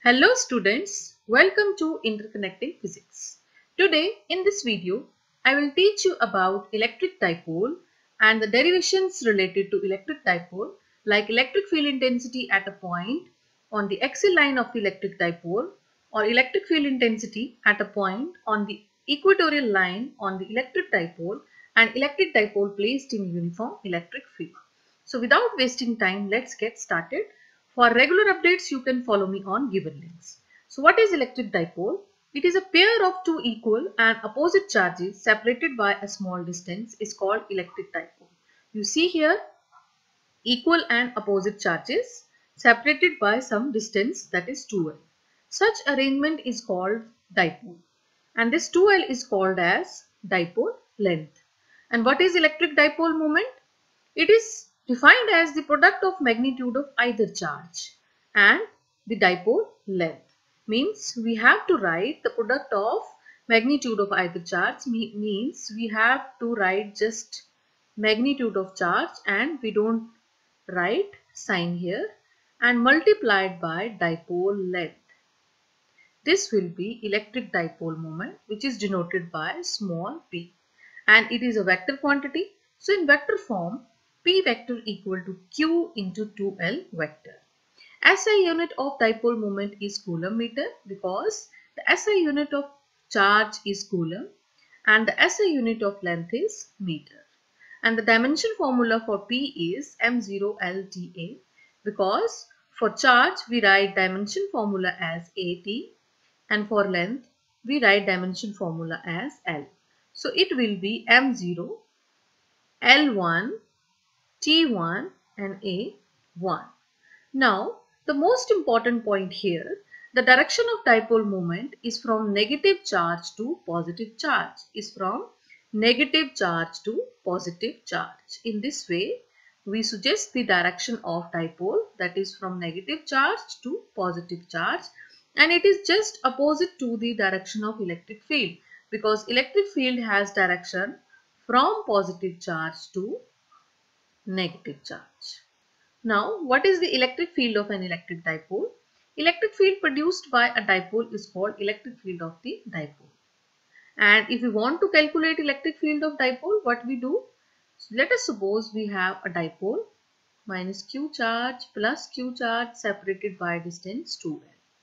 Hello students, welcome to Interconnecting Physics. Today in this video, I will teach you about electric dipole and the derivations related to electric dipole like electric field intensity at a point on the axial line of the electric dipole or electric field intensity at a point on the equatorial line on the electric dipole and electric dipole placed in uniform electric field. So without wasting time, let's get started. For regular updates, you can follow me on given links. So what is electric dipole? It is a pair of two equal and opposite charges separated by a small distance is called electric dipole. You see here equal and opposite charges separated by some distance, that is 2L. Such arrangement is called dipole and this 2L is called as dipole length. And what is electric dipole moment? It is defined as the product of magnitude of either charge and the dipole length. Means we have to write the product of magnitude of either charge, means we have to write just magnitude of charge and we don't write sign here, and multiplied by dipole length. This will be electric dipole moment, which is denoted by small p, and it is a vector quantity. So in vector form, P vector equal to Q into 2L vector. SI unit of dipole moment is coulomb meter because the SI unit of charge is coulomb and the SI unit of length is meter. And the dimension formula for P is M0LTA because for charge we write dimension formula as AT and for length we write dimension formula as L. So it will be M0, L1, T1 and A1. Now the most important point here, the direction of dipole moment is from negative charge to positive charge, In this way, we suggest the direction of dipole, that is from negative charge to positive charge, and it is just opposite to the direction of electric field because electric field has direction from positive charge to negative charge. Now, what is the electric field of an electric dipole? Electric field produced by a dipole is called electric field of the dipole. And if we want to calculate electric field of dipole, what we do? So let us suppose we have a dipole minus q charge plus q charge separated by distance 2L.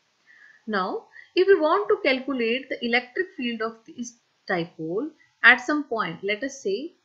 Now, if we want to calculate the electric field of this dipole at some point, let us say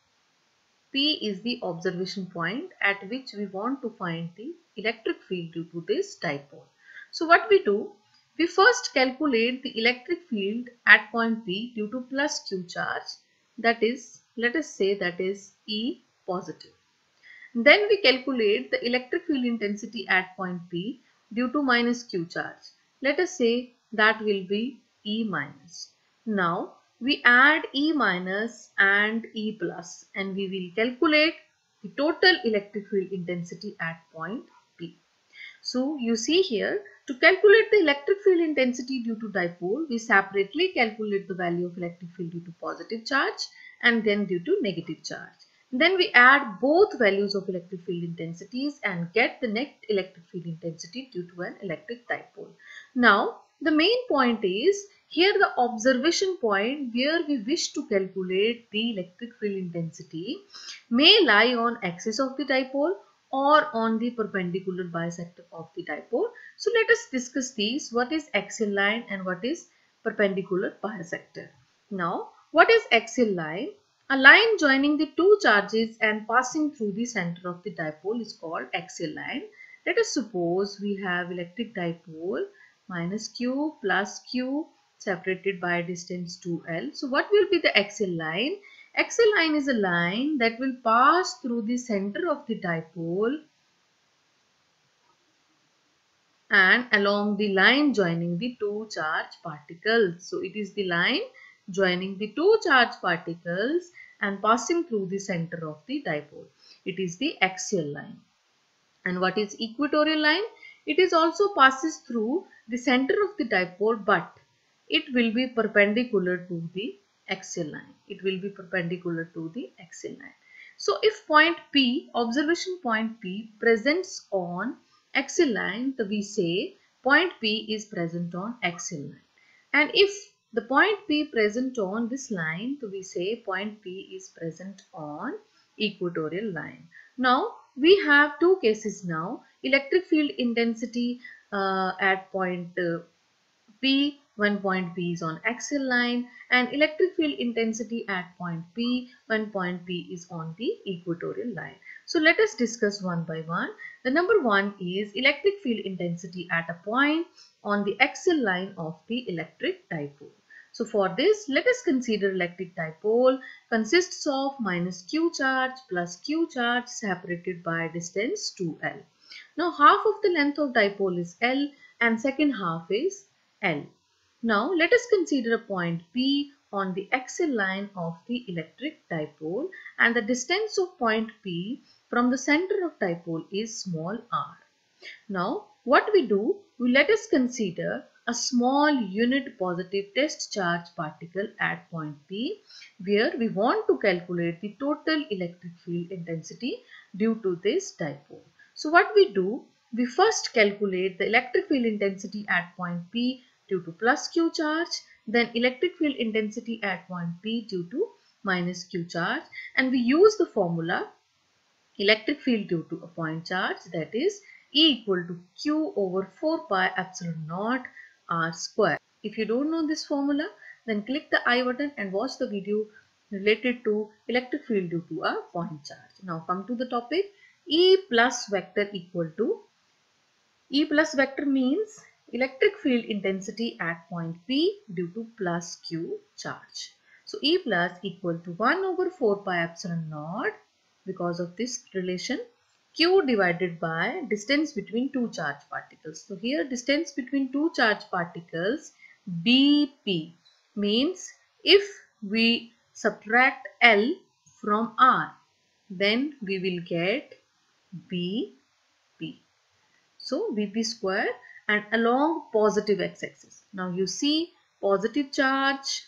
P is the observation point at which we want to find the electric field due to this dipole. So what we do? We first calculate the electric field at point P due to plus Q charge, that is, let us say that is E positive. Then we calculate the electric field intensity at point P due to minus Q charge. Let us say that will be E minus. Now we add E minus and E plus and we will calculate the total electric field intensity at point P. So you see here, to calculate the electric field intensity due to dipole, we separately calculate the value of electric field due to positive charge and then due to negative charge. Then we add both values of electric field intensities and get the net electric field intensity due to an electric dipole. Now, the main point is here the observation point where we wish to calculate the electric field intensity may lie on axis of the dipole or on the perpendicular bisector of the dipole. So let us discuss these. What is axial line and what is perpendicular bisector? Now, what is axial line? A line joining the two charges and passing through the center of the dipole is called axial line. Let us suppose we have electric dipole minus Q plus Q separated by distance 2L. So what will be the axial line? Axial line is a line that will pass through the center of the dipole and along the line joining the two charge particles. So it is the line joining the two charge particles and passing through the center of the dipole. It is the axial line. And what is equatorial line? It is also passes through the center of the dipole, but it will be perpendicular to the axial line. So if point P, observation point P presents on axial line, we say point P is present on axial line. And if the point P present on this line, so we say point P is present on equatorial line. Now we have two cases now. Electric field intensity at point P when point P is on axial line, and electric field intensity at point P when point P is on the equatorial line. So let us discuss one by one. The number one is electric field intensity at a point on the axial line of the electric dipole. So for this, let us consider electric dipole consists of minus q charge plus q charge separated by distance 2l. Now half of the length of dipole is L and second half is L. Now let us consider a point P on the axial line of the electric dipole, and the distance of point P from the center of dipole is small r. Now what we do, let us consider a small unit positive test charge particle at point P, where we want to calculate the total electric field intensity due to this dipole. So what we do, we first calculate the electric field intensity at point P due to plus q charge, then electric field intensity at point P due to minus q charge, and we use the formula electric field due to a point charge, that is E equal to Q over 4 pi epsilon naught R square. If you don't know this formula, then click the I button and watch the video related to electric field due to a point charge. Now come to the topic. E plus vector equal to, E plus vector means electric field intensity at point P due to plus Q charge. So E plus equal to 1 over 4 pi epsilon naught, because of this relation, Q divided by distance between two charge particles. So here distance between two charge particles BP means if we subtract L from R, then we will get BP. So BP square, and along positive x-axis. Now you see positive charge,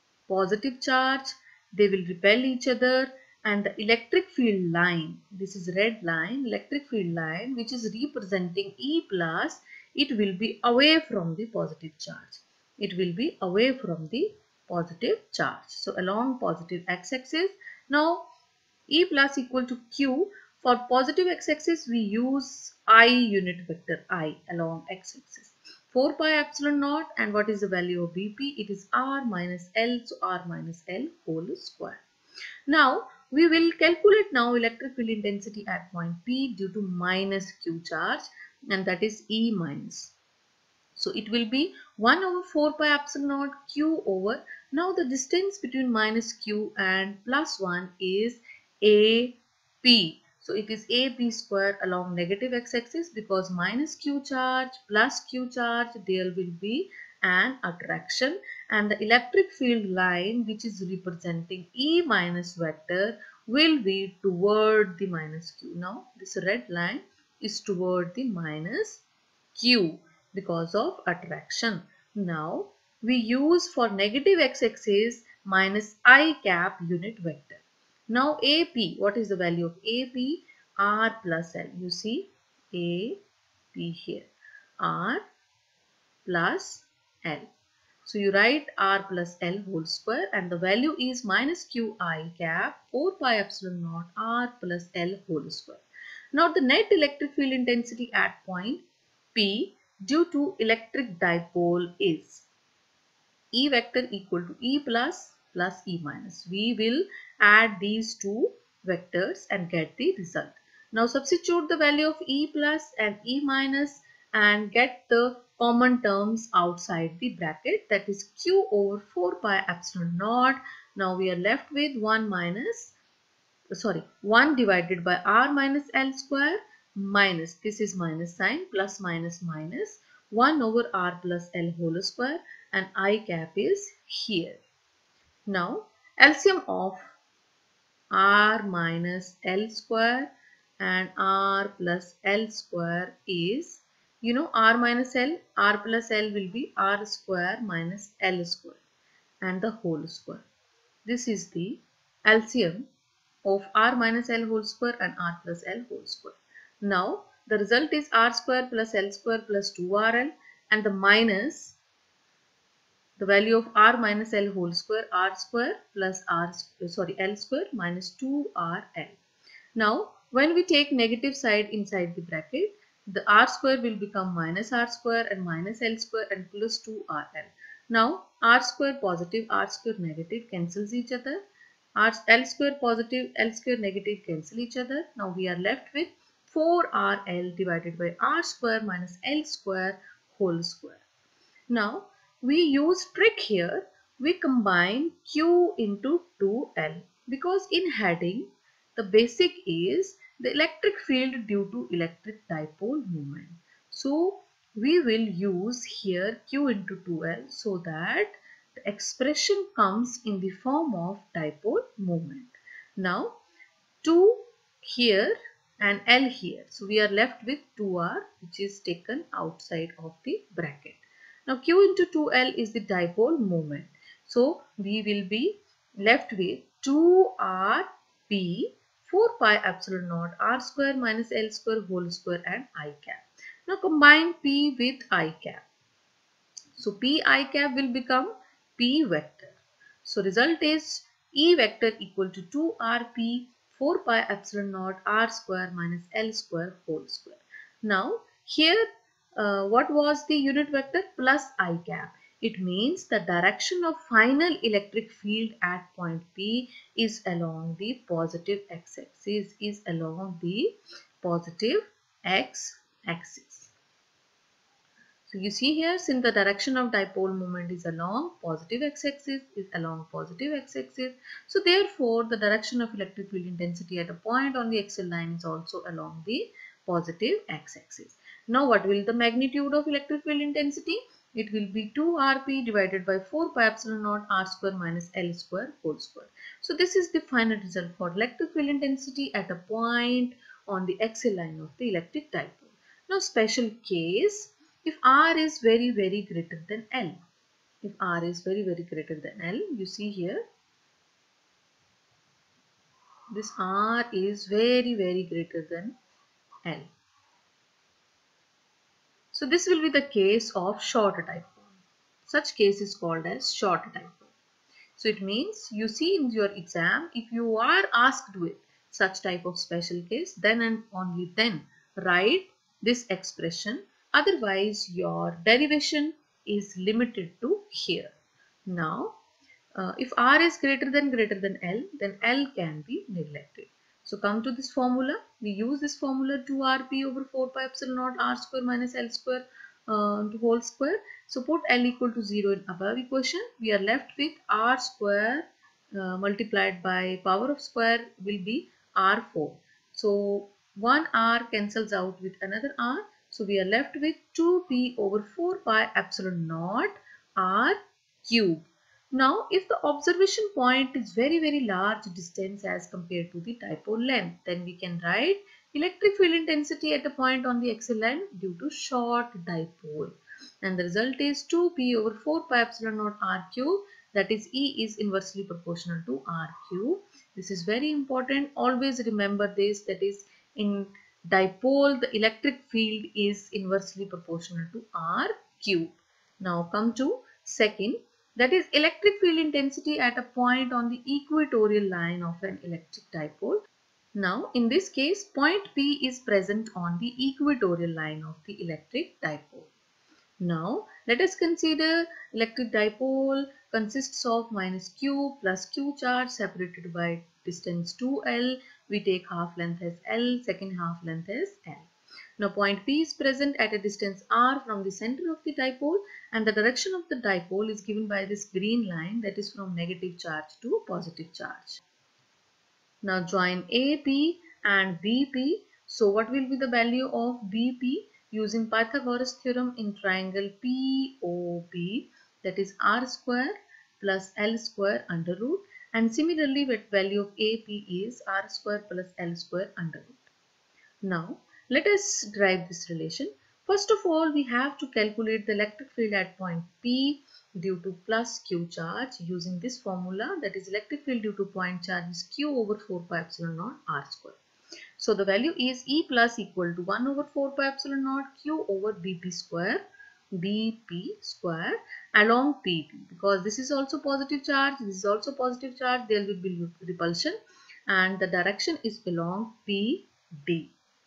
they will repel each other, and the electric field line, this is red line, electric field line which is representing E plus, it will be away from the positive charge. It will be away from the positive charge. So along positive x-axis. Now E plus equal to Q. For positive x-axis we use I unit vector I along x-axis. 4 pi epsilon naught, and what is the value of BP? It is R minus L, so R minus L whole square. Now we will calculate now electric field intensity at point P due to minus Q charge, and that is E minus. So it will be 1 over 4 pi epsilon naught Q over, now the distance between minus Q and plus 1 is AP. So it is AP square along negative x-axis, because minus Q charge plus Q charge, there will be an attraction, and the electric field line which is representing E minus vector will be toward the minus Q. Now this red line is toward the minus Q because of attraction. Now we use for negative x-axis minus I cap unit vector. Now AP, what is the value of AP? R plus L. You see AP here, R plus L. So you write R plus L whole square, and the value is minus Q I cap 4 pi epsilon naught R plus L whole square. Now the net electric field intensity at point P due to electric dipole is E vector equal to E plus E minus. We will add these two vectors and get the result. Now substitute the value of E plus and E minus and get the common terms outside the bracket, that is Q over 4 pi epsilon naught. Now we are left with 1 divided by R minus L square minus, this is minus sign, plus minus minus, 1 over R plus L whole square, and I cap is here. Now LCM of R minus L square and R plus L square is, you know, R minus L, R plus L will be R square minus L square and the whole square. This is the LCM of R minus L whole square and R plus L whole square. Now the result is R square plus L square plus 2RL, and the minus the value of r minus L whole square, r square plus L square minus 2rl. Now, when we take negative side inside the bracket, the r square will become minus r square and minus L square and plus 2rl. Now, r square positive, r square negative cancels each other. L square positive, L square negative cancel each other. Now, we are left with 4rl divided by r square minus L square whole square. Now, we use trick here. We combine Q into 2L because in heading, the basic is the electric field due to electric dipole moment. So, we will use here Q into 2L so that the expression comes in the form of dipole moment. Now, 2 here and L here. So, we are left with 2R which is taken outside of the bracket. Now, Q into 2L is the dipole moment. So, we will be left with 2RP 4 pi epsilon naught R square minus L square whole square and I cap. Now, combine P with I cap. So, P I cap will become P vector. So, result is E vector equal to 2RP 4 pi epsilon naught R square minus L square whole square. Now, here what was the unit vector? Plus I cap. It means the direction of final electric field at point P is along the positive x-axis, So you see here, since the direction of dipole moment is along positive x-axis, so therefore the direction of electric field intensity at a point on the axial line is also along the positive x-axis. Now what will the magnitude of electric field intensity? It will be 2Rp divided by 4 pi epsilon naught R square minus L square whole square. So this is the final result for electric field intensity at a point on the axial line of the electric dipole. Now special case, if R is very greater than L. If R is very greater than L, you see here, this R is very greater than L. So this will be the case of short dipole. Such case is called as short dipole. So it means you see in your exam, if you are asked with such type of special case, then and only then write this expression. Otherwise, your derivation is limited to here. Now, if R is greater than L, then L can be neglected. So come to this formula. We use this formula 2Rp over 4 pi epsilon naught R square minus L square to whole square. So put L equal to 0 in above equation. We are left with R square multiplied by power of square will be R4. So one R cancels out with another R. So we are left with 2P over 4 pi epsilon naught R cube. Now, if the observation point is very large distance as compared to the dipole length, then we can write electric field intensity at a point on the axial line due to short dipole. And the result is 2P over 4 pi epsilon naught R cube, that is E is inversely proportional to R cube. This is very important. Always remember this, that is in dipole the electric field is inversely proportional to R cube. Now come to second. That is electric field intensity at a point on the equatorial line of an electric dipole. Now in this case, point P is present on the equatorial line of the electric dipole. Now let us consider electric dipole consists of minus Q plus Q charge separated by distance 2L. We take half length as L, second half length as L. Now point P is present at a distance R from the center of the dipole, and the direction of the dipole is given by this green line, that is from negative charge to positive charge. Now join AP and BP. So what will be the value of BP? Using Pythagoras theorem in triangle POB, that is R square plus L square under root, and similarly the value of AP is R square plus L square under root. Now let us derive this relation. First of all, we have to calculate the electric field at point P due to plus Q charge using this formula, that is electric field due to point charge is Q over 4 pi epsilon naught R square. So the value is E plus equal to 1 over 4 pi epsilon naught Q over BP square, dp square along pp, because this is also positive charge, this is also positive charge, there will be repulsion and the direction is along pd.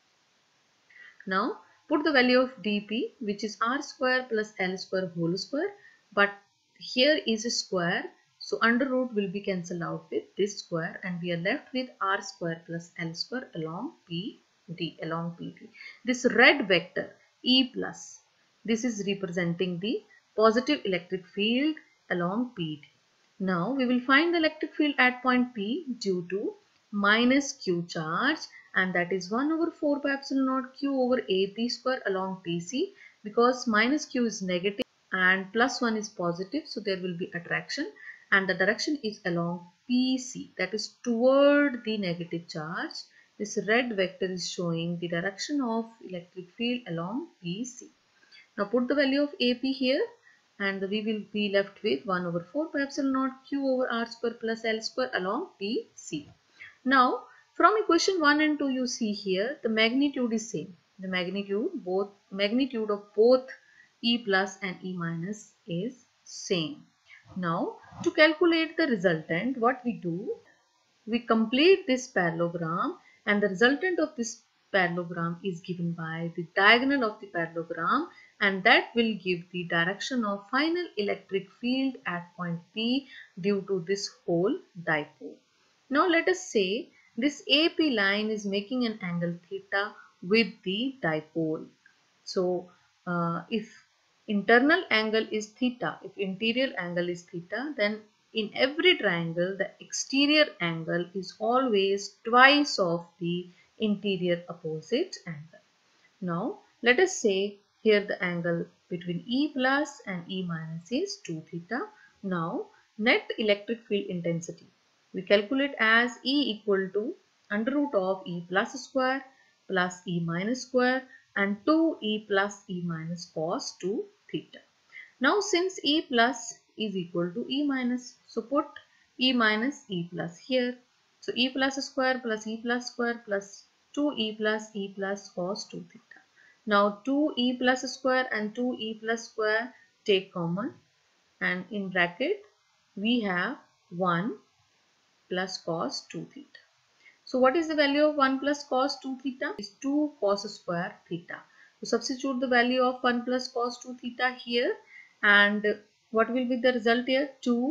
Now put the value of dp, which is r square plus l square whole square, but here is a square, so under root will be cancelled out with this square and we are left with r square plus l square along pd, along pt. This red vector E plus, this is representing the positive electric field along pd. Now we will find the electric field at point P due to minus q charge, and that is 1 over 4 pi epsilon naught q over ap square along pc, because minus q is negative and plus 1 is positive, so there will be attraction and the direction is along pc, that is toward the negative charge. This red vector is showing the direction of electric field along pc. Now put the value of AP here and we will be left with 1 over 4 pi epsilon naught q over r square plus l square along PC. Now from equation 1 and 2 you see here the magnitude is same. The magnitude of both E plus and E minus is same. Now to calculate the resultant, what we do? We complete this parallelogram and the resultant of this parallelogram is given by the diagonal of the parallelogram, and that will give the direction of final electric field at point P due to this whole dipole. Now let us say this AP line is making an angle theta with the dipole. So if internal angle is theta, if interior angle is theta, then in every triangle the exterior angle is always twice of the interior opposite angle. Now let us say here the angle between E plus and E minus is 2 theta. Now net electric field intensity we calculate as E equal to under root of E plus square plus E minus square and 2E plus E minus cos 2 theta. Now since E plus is equal to E minus, so put E minus E plus here. So E plus square plus E plus square plus 2E plus cos 2 theta. Now 2E plus square and 2E plus square take common and in bracket we have 1 plus cos 2 theta. So what is the value of 1 plus cos 2 theta? Is 2 cos square theta. So substitute the value of 1 plus cos 2 theta here and what will be the result here?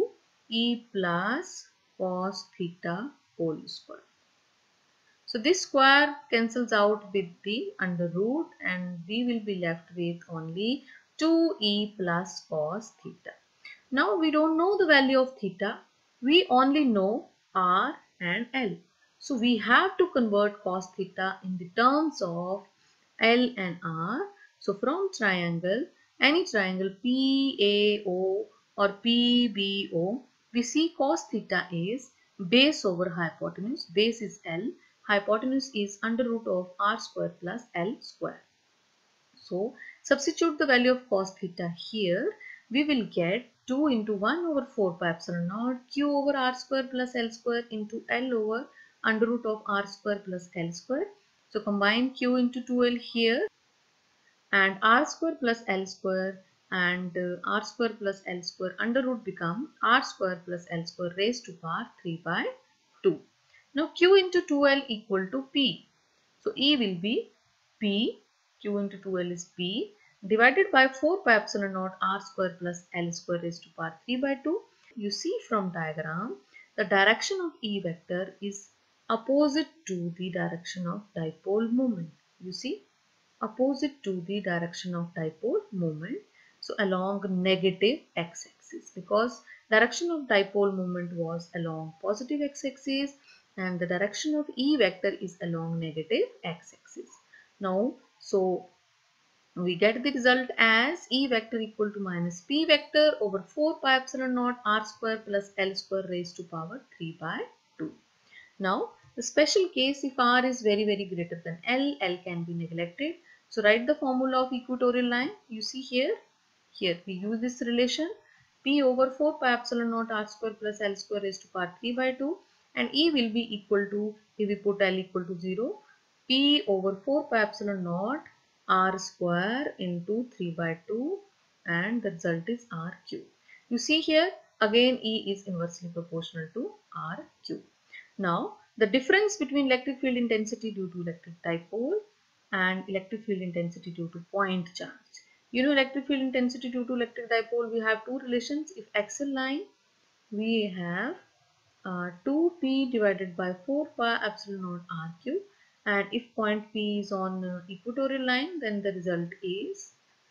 2e plus cos theta whole square. So this square cancels out with the under root and we will be left with only 2e plus cos theta. Now we don't know the value of theta. We only know r and l. So we have to convert cos theta in the terms of L and R. So from triangle, any triangle PAO or PBO, we see cos theta is base over hypotenuse. Base is L. Hypotenuse is under root of R square plus L square. So substitute the value of cos theta here. We will get 2 into 1 over 4 pi epsilon naught q over r square plus l square into L over under root of r square plus L square. So combine q into 2L here and r square plus L square and r square plus L square under root become r square plus L square raised to power 3 by 2. Now q into 2L equal to P. So E will be P, q into 2L is P divided by 4 pi epsilon naught r square plus L square raised to power 3 by 2. You see from diagram the direction of E vector is opposite to the direction of dipole moment. You see, opposite to the direction of dipole moment. So along negative x-axis, because direction of dipole moment was along positive x-axis and the direction of E vector is along negative x-axis. Now, so we get the result as E vector equal to minus P vector over 4 pi epsilon naught r square plus L square raised to power 3 by 2. Now, the special case if r is very greater than L, L can be neglected. So write the formula of equatorial line. You see here we use this relation P over 4 pi epsilon naught r square plus L square raised to power 3 by 2 and E will be equal to, if we put L equal to 0, P over 4 pi epsilon naught r square into 3 by 2 and the result is RQ. You see here again E is inversely proportional to RQ. Now the difference between electric field intensity due to electric dipole and electric field intensity due to point charge. You know, electric field intensity due to electric dipole, we have two relations. If axial line, we have 2p divided by 4 pi epsilon naught RQ, and if point P is on equatorial line, then the result is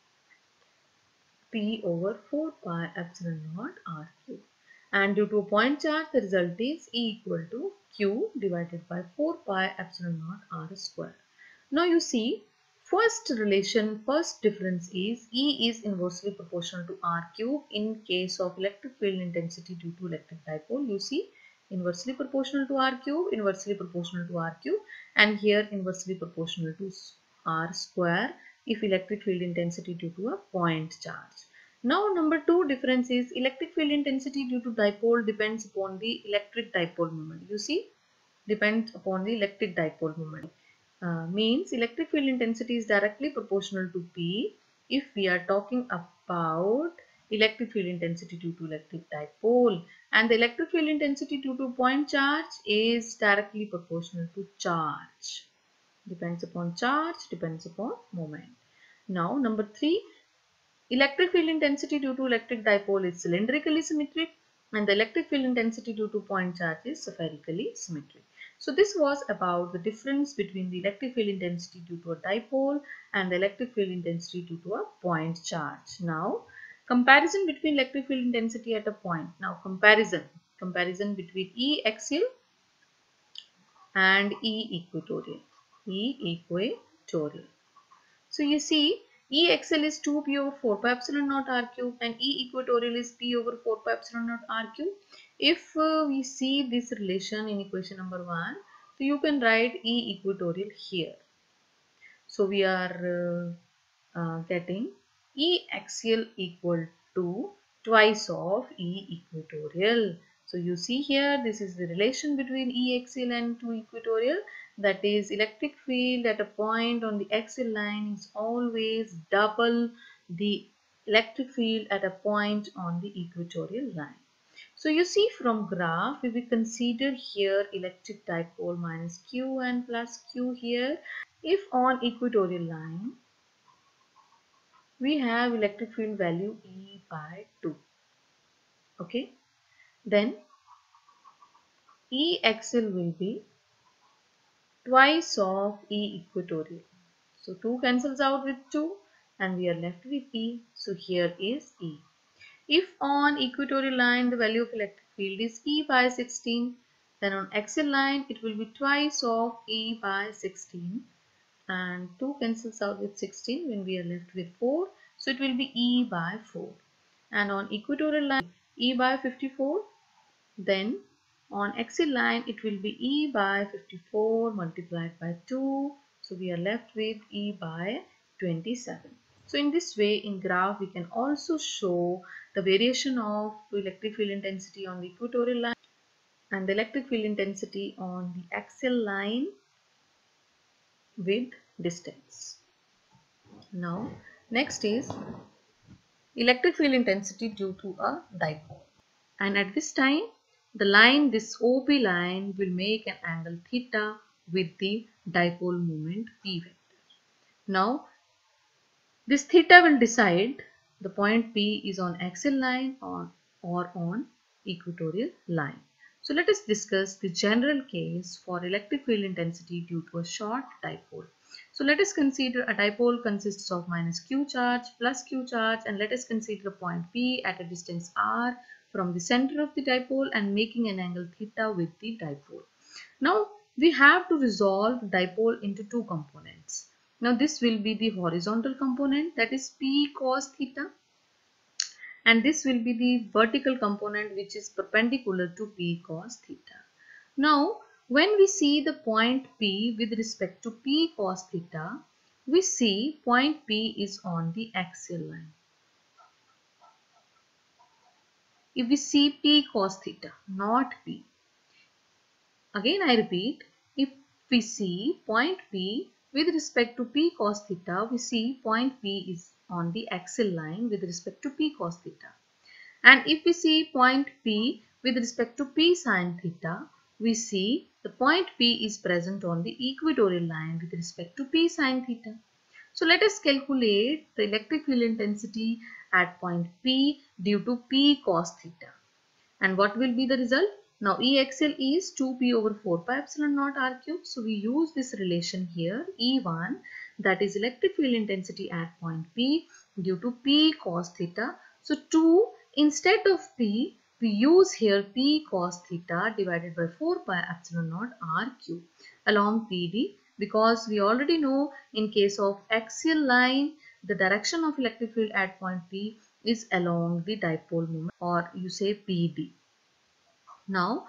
P over 4 pi epsilon naught RQ. And due to a point charge, the result is E equal to Q divided by 4 pi epsilon naught R square. Now you see, first difference is E is inversely proportional to R cube in case of electric field intensity due to electric dipole. You see, inversely proportional to R cube, inversely proportional to R cube, and here inversely proportional to R square if electric field intensity due to a point charge. Now number 2 difference is electric field intensity due to dipole depends upon the electric dipole moment. You see, depends upon the electric dipole moment. Means electric field intensity is directly proportional to P if we are talking about electric field intensity due to electric dipole, and the electric field intensity due to point charge is directly proportional to charge. Depends upon charge, depends upon moment. Now number 3, electric field intensity due to electric dipole is cylindrically symmetric, and the electric field intensity due to point charge is spherically symmetric. So this was about the difference between the electric field intensity due to a dipole and the electric field intensity due to a point charge. Now comparison between electric field intensity at a point. Now comparison between E axial and E equatorial. So you see, E axial is 2p over 4 pi epsilon naught r cube and E equatorial is p over 4 pi epsilon naught r cube. If we see this relation in equation number 1, so you can write E equatorial here. So we are getting E axial equal to twice of E equatorial. So you see here, this is the relation between E axial and 2 equatorial. That is, electric field at a point on the axial line is always double the electric field at a point on the equatorial line. So you see from graph, if we consider here electric dipole minus Q and plus Q here, if on equatorial line, we have electric field value E by 2. Okay. Then E axial will be twice of E equatorial. So 2 cancels out with 2 and we are left with E. So here is E. If on equatorial line the value of electric field is E by 16, then on axial line it will be twice of E by 16, and 2 cancels out with 16 when we are left with 4. So it will be E by 4. And on equatorial line E by 54, then on axial line it will be E by 54 multiplied by 2. So we are left with E by 27. So in this way, in graph we can also show the variation of electric field intensity on the equatorial line and the electric field intensity on the axial line with distance. Now next is electric field intensity due to a dipole, and at this time the line, this OP line, will make an angle theta with the dipole moment P vector. Now this theta will decide the point P is on axial line or on equatorial line. So let us discuss the general case for electric field intensity due to a short dipole. So let us consider a dipole consists of minus q charge plus q charge, and let us consider a point P at a distance r from the center of the dipole and making an angle theta with the dipole. Now we have to resolve dipole into two components. Now this will be the horizontal component, that is P cos theta, and this will be the vertical component which is perpendicular to P cos theta. Now when we see the point P with respect to P cos theta, we see point P is on the axial line. If we see P cos theta, not P. Again I repeat, if we see point P with respect to P cos theta, we see point P is on the axial line with respect to P cos theta. And if we see point P with respect to P sin theta, we see the point P is present on the equatorial line with respect to P sin theta. So let us calculate the electric field intensity at point P due to P cos theta. And what will be the result? Now E axial is 2P over 4 pi epsilon naught R cube. So we use this relation here, E1, that is electric field intensity at point P due to P cos theta. So 2, instead of P, we use here P cos theta divided by 4 pi epsilon naught R cube along PD, because we already know in case of axial line, the direction of electric field at point P is along the dipole moment, or you say PD. Now,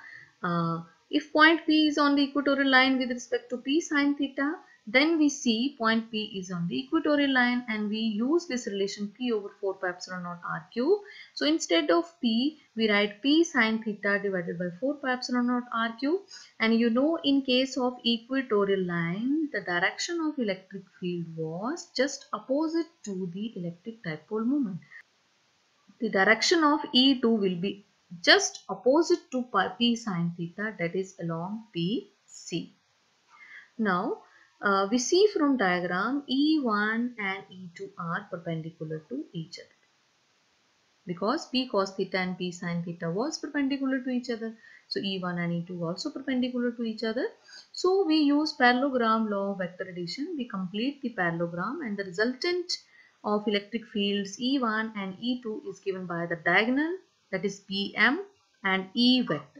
if point P is on the equatorial line with respect to P sin theta, then we see point P is on the equatorial line, and we use this relation P over 4 pi epsilon naught R cube. So instead of P, we write P sin theta divided by 4 pi epsilon naught R cube. And you know, in case of equatorial line, the direction of electric field was just opposite to the electric dipole moment. The direction of E2 will be just opposite to P sin theta, that is along PC. Now we see from diagram E1 and E2 are perpendicular to each other, because P cos theta and P sin theta was perpendicular to each other. So E1 and E2 also perpendicular to each other. So we use parallelogram law of vector addition. We complete the parallelogram, and the resultant of electric fields E1 and E2 is given by the diagonal, that is PM and E vector.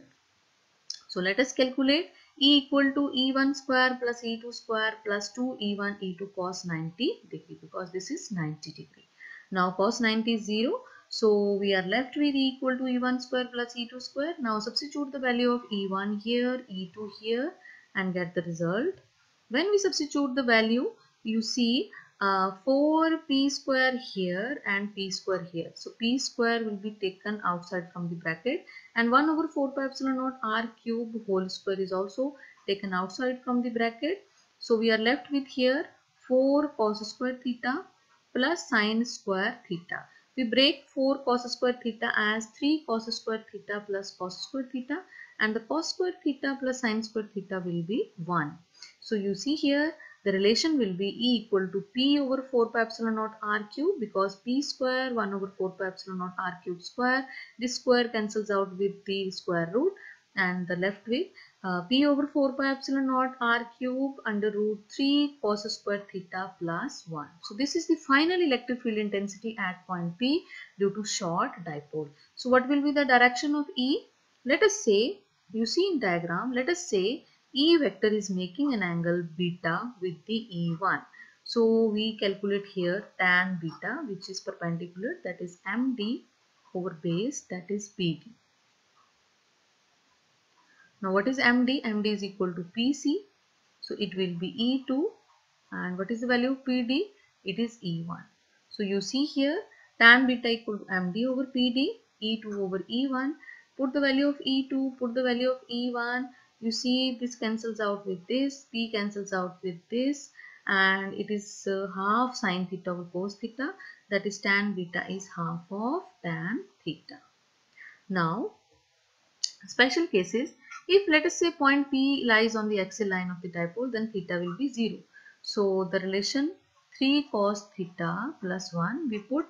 So let us calculate. E equal to E1 square plus E2 square plus 2 E1 E2 cos 90 degree, because this is 90 degree. Now cos 90 is 0. So we are left with E equal to E1 square plus E2 square. Now substitute the value of E1 here, E2 here, and get the result. When we substitute the value, you see 4p square here and p square here. So p square will be taken outside from the bracket, and 1 over 4 pi epsilon naught r cube whole square is also taken outside from the bracket. So we are left with here 4 cos square theta plus sine square theta. We break 4 cos square theta as 3 cos square theta plus cos square theta, and the cos square theta plus sine square theta will be 1. So you see here the relation will be E equal to P over 4 pi epsilon naught R cube, because P square 1 over 4 pi epsilon naught R cube square. This square cancels out with the square root, and the left with P over 4 pi epsilon naught R cube under root 3 cos square theta plus 1. So this is the final electric field intensity at point P due to short dipole. So what will be the direction of E? Let us say, you see in diagram, let us say E vector is making an angle beta with the E1. So we calculate here tan beta, which is perpendicular, that is MD over base, that is PD. Now what is MD? MD is equal to PC. So it will be E2. And what is the value of PD? It is E1. So you see here tan beta equal to MD over PD, E2 over E1. Put the value of E2, put the value of E1. You see this cancels out with this, P cancels out with this, and it is half sine theta over cos theta, that is tan beta is half of tan theta. Now special cases, if let us say point P lies on the axial line of the dipole, then theta will be 0. So the relation 3 cos theta plus 1, we put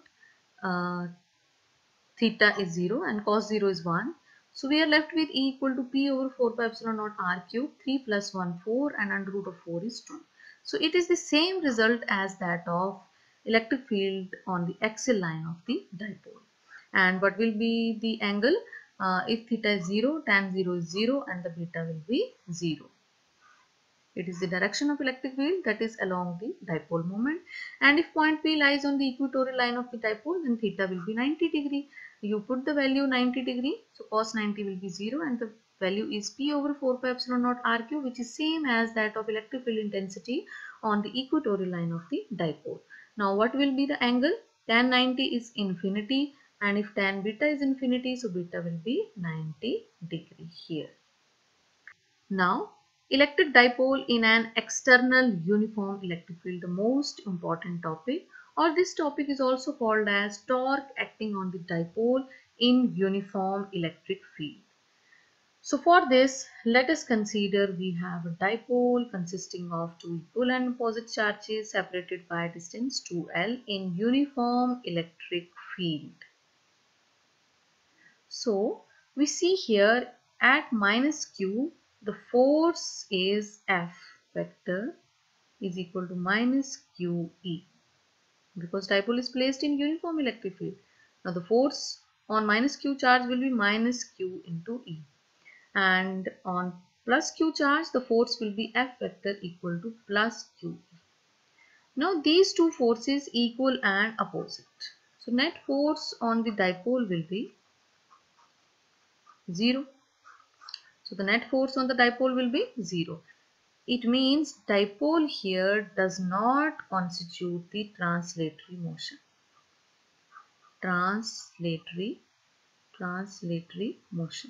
theta is 0 and cos 0 is 1. So we are left with E equal to P over 4 pi epsilon naught R cube, 3 plus 1 4, and under root of 4 is 2. So it is the same result as that of electric field on the axial line of the dipole. And what will be the angle? If theta is 0, tan 0 is 0, and the beta will be 0. It is the direction of electric field that is along the dipole moment. And if point P lies on the equatorial line of the dipole, then theta will be 90 degree. You put the value 90 degree, so cos 90 will be 0, and the value is P over 4 pi epsilon naught R cube, which is same as that of electric field intensity on the equatorial line of the dipole. Now what will be the angle? Tan 90 is infinity, and if tan beta is infinity, so beta will be 90 degree here. Now electric dipole in an external uniform electric field, the most important topic. or this topic is also called as torque acting on the dipole in uniform electric field. So for this, let us consider we have a dipole consisting of two equal and opposite charges separated by a distance 2L in uniform electric field. So we see here at minus Q, the force is F vector is equal to minus QE because dipole is placed in uniform electric field. Now the force on minus Q charge will be minus Q into E, and on plus Q charge the force will be F vector equal to plus QE. Now these two forces equal and opposite. So net force on the dipole will be 0. So the net force on the dipole will be 0. It means dipole here does not constitute the translatory motion. Translatory motion.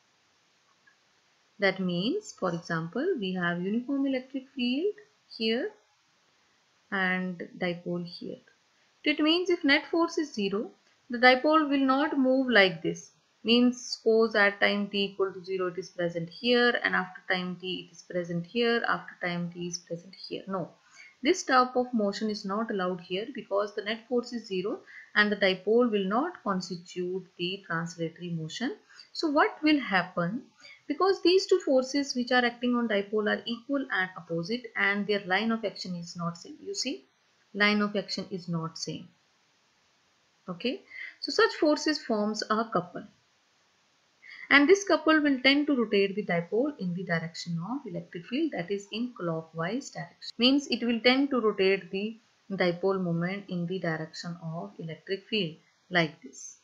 That means, for example, we have uniform electric field here and dipole here. It means if net force is 0, the dipole will not move like this. Means suppose at time t equal to 0 it is present here, and after time t it is present here, after time t is present here. No, this type of motion is not allowed here because the net force is 0 and the dipole will not constitute the translatory motion. So what will happen? Because these two forces which are acting on dipole are equal and opposite and their line of action is not same. You see, line of action is not same. Okay, so such forces forms a couple, and this couple will tend to rotate the dipole in the direction of electric field, that is in clockwise direction. Means it will tend to rotate the dipole moment in the direction of electric field like this.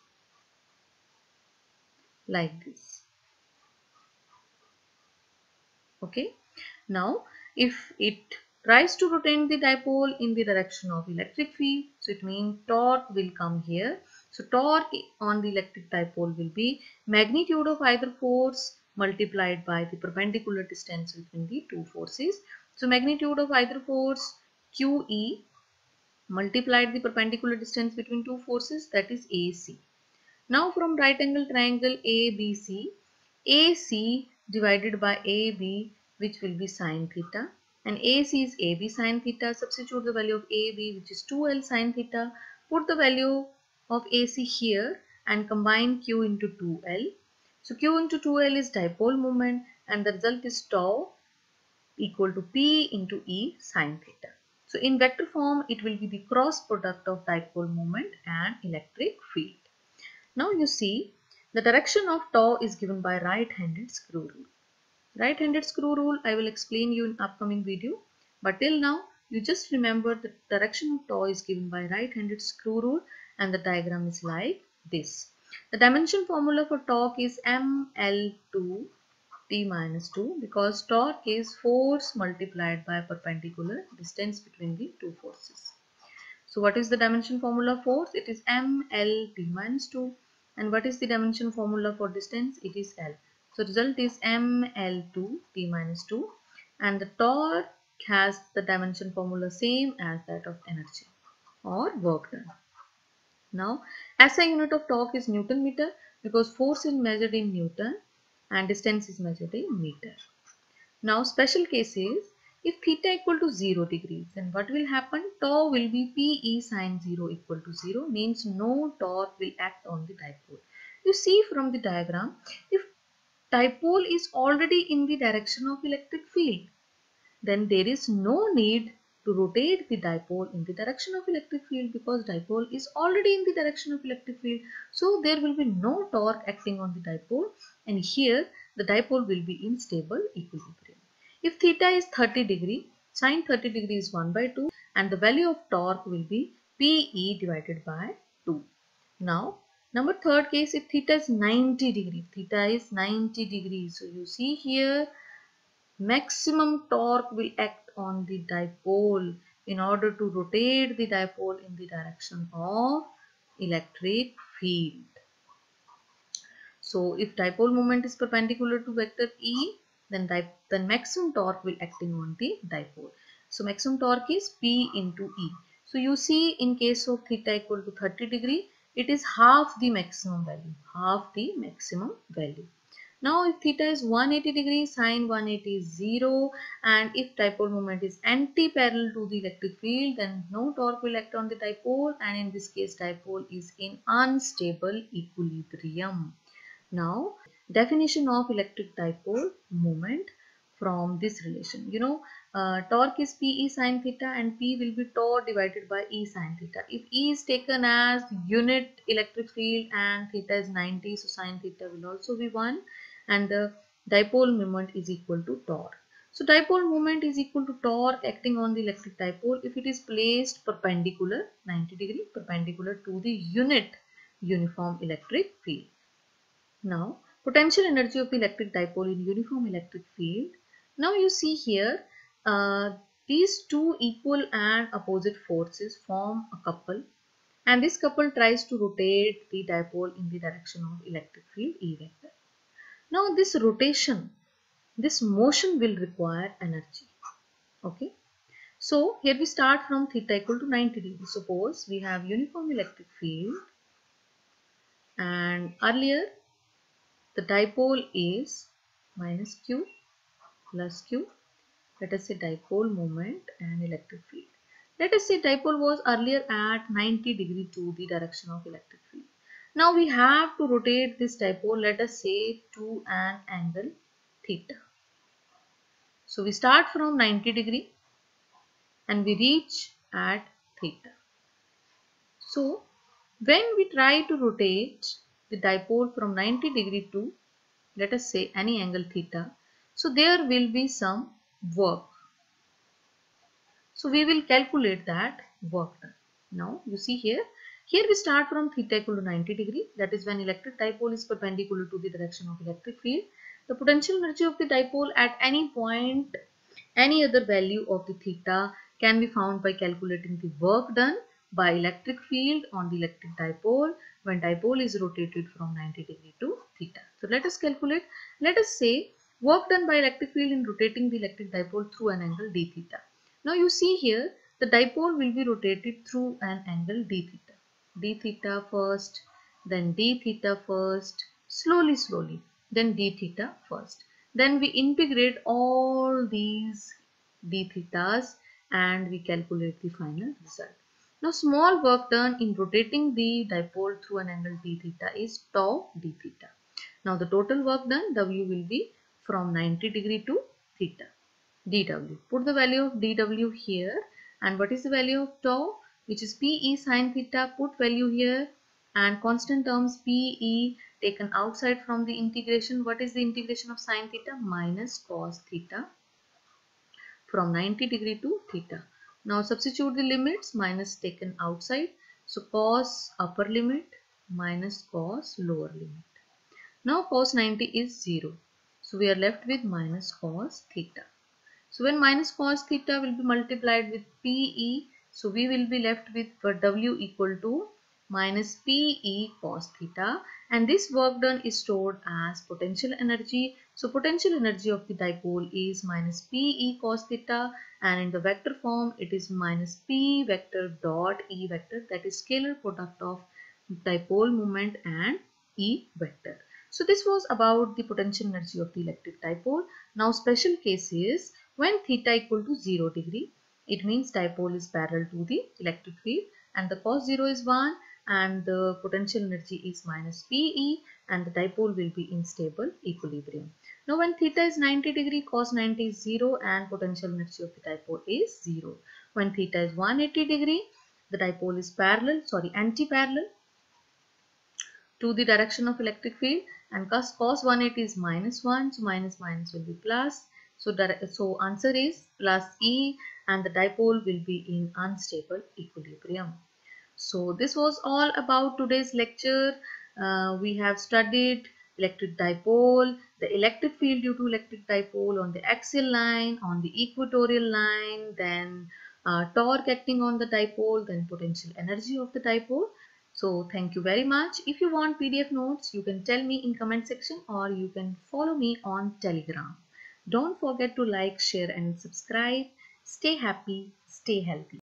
Okay, now if it tries to rotate the dipole in the direction of electric field, so it means torque will come here. So torque on the electric dipole will be magnitude of either force multiplied by the perpendicular distance between the two forces. So magnitude of either force QE multiplied the perpendicular distance between two forces, that is AC. Now from right angle triangle ABC, AC divided by AB, which will be sine theta, and AC is AB sine theta. Substitute the value of AB, which is 2L sine theta. Put the value of AC here and combine Q into 2L. So Q into 2L is dipole moment and the result is tau equal to P into E sine theta. So in vector form, it will be the cross product of dipole moment and electric field. Now you see, the direction of tau is given by right-handed screw rule. Right-handed screw rule I will explain you in upcoming video, but till now you just remember the direction of tau is given by right-handed screw rule, and the diagram is like this. The dimension formula for torque is mL2 T minus 2 because torque is force multiplied by perpendicular distance between the two forces. So what is the dimension formula for force? It is mL T minus 2. And what is the dimension formula for distance? It is L. So result is mL2 T minus 2. And the torque has the dimension formula same as that of energy or work done. Now SI unit of torque is Newton meter because force is measured in Newton and distance is measured in meter. Now special case is, if theta equal to 0 degrees, then what will happen? Tau will be PE sine 0 equal to 0, means no torque will act on the dipole. You see from the diagram, if dipole is already in the direction of electric field, then there is no need to rotate the dipole in the direction of electric field because dipole is already in the direction of electric field. So there will be no torque acting on the dipole, and here the dipole will be in stable equilibrium. If theta is 30 degree, sine 30 degree is 1 by 2 and the value of torque will be PE divided by 2. Now, number third case, if theta is 90 degree, theta is 90 degrees. So you see here, maximum torque will act on the dipole in order to rotate the dipole in the direction of electric field. So if dipole moment is perpendicular to vector E, then maximum torque will acting on the dipole. So maximum torque is P into E. So you see, in case of theta equal to 30 degree, it is half the maximum value, half the maximum value. Now if theta is 180 degrees, sine 180 is 0, and if dipole moment is anti-parallel to the electric field, then no torque will act on the dipole, and in this case dipole is in unstable equilibrium. Now definition of electric dipole moment from this relation. Torque is Pe sin theta and P will be tau divided by E sin theta. If E is taken as unit electric field and theta is 90, so sin theta will also be 1, and the dipole moment is equal to torque. So dipole moment is equal to torque acting on the electric dipole if it is placed perpendicular 90 degree perpendicular to the unit uniform electric field. Now, potential energy of the electric dipole in uniform electric field. Now you see here, these two equal and opposite forces form a couple, and this couple tries to rotate the dipole in the direction of electric field E vector. Now this rotation, this motion will require energy. Okay. So here we start from theta equal to 90 degrees. Suppose we have uniform electric field, and earlier the dipole is minus q plus q. Let us say dipole moment and electric field. Let us say dipole was earlier at 90 degree to the direction of electric field. Now we have to rotate this dipole, let us say, to an angle theta. So we start from 90 degree and we reach at theta. So when we try to rotate the dipole from 90 degree to, let us say, any angle theta, so there will be some work. So we will calculate that work done. Now you see here we start from theta equal to 90 degree, that is when electric dipole is perpendicular to the direction of electric field. The potential energy of the dipole at any point, any other value of the theta, can be found by calculating the work done by electric field on the electric dipole when dipole is rotated from 90 degree to theta. So let us calculate. Let us say work done by electric field in rotating the electric dipole through an angle d theta. Now you see here the dipole will be rotated through an angle d theta. D theta first, then d theta first, slowly, then d theta first. Then we integrate all these d thetas and we calculate the final result. Now small work done in rotating the dipole through an angle d theta is tau d theta. Now the total work done, W, will be from 90 degree to theta. dW. Put the value of dW here, and what is the value of tau, which is Pe sin theta. Put value here, and constant terms Pe taken outside from the integration. What is the integration of sin theta? Minus cos theta from 90 degree to theta. Now substitute the limits, minus taken outside. So cos upper limit minus cos lower limit. Now cos 90 is 0. So we are left with minus cos theta. So when minus cos theta will be multiplied with Pe, so we will be left with W equal to minus Pe cos theta, and this work done is stored as potential energy. So potential energy of the dipole is minus Pe cos theta, and in the vector form it is minus P vector dot E vector, that is scalar product of dipole moment and E vector. So this was about the potential energy of the electric dipole. Now special case is when theta equal to 0 degree, it means dipole is parallel to the electric field and the cos 0 is 1 and the potential energy is minus Pe and the dipole will be in stable equilibrium. Now when theta is 90 degree, cos 90 is 0 and potential energy of the dipole is 0. When theta is 180 degree, the dipole is anti-parallel to the direction of electric field, and cos 180 is minus 1, so minus will be plus. So answer is plus E, and the dipole will be in unstable equilibrium. So this was all about today's lecture. We have studied electric dipole, the electric field due to electric dipole on the axial line, on the equatorial line, then torque acting on the dipole, then potential energy of the dipole. So thank you very much. If you want PDF notes, you can tell me in comment section or you can follow me on Telegram. Don't forget to like, share and subscribe. Stay happy, stay healthy.